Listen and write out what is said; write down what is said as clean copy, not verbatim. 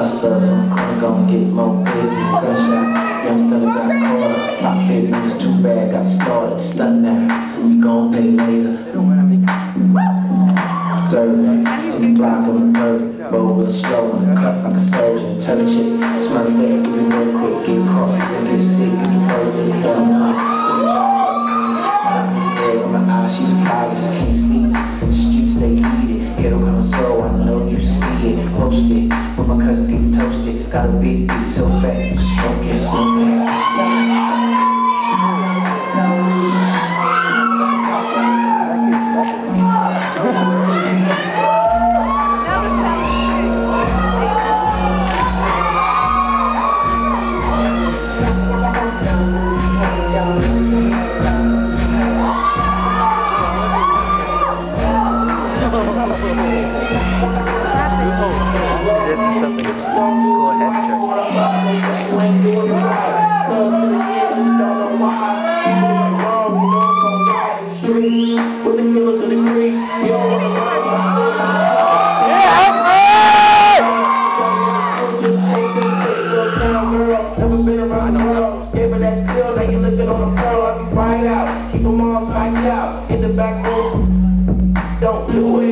Hustlers on the corner gon' get more busy. Gunshots, young stunner got caught up. Clock big numbers too bad, got started. Stunt now, you gon' pay later. Observing, in the block of a pervert. Roll real slow in the cup like a surgeon. Tell a chick, smurf that, give it real quick. Get caught, and get sick, it's a birthday. Hell no, with a job for time. On my eyes, she flies, can't sleep. The streets stay heated. Ghetto coming slow, I know you see it. Post it, but my cousins getting toasted. Got a big beat so fat, smoke it, smoke it. Keep them all psyched out in the back room. Don't do it.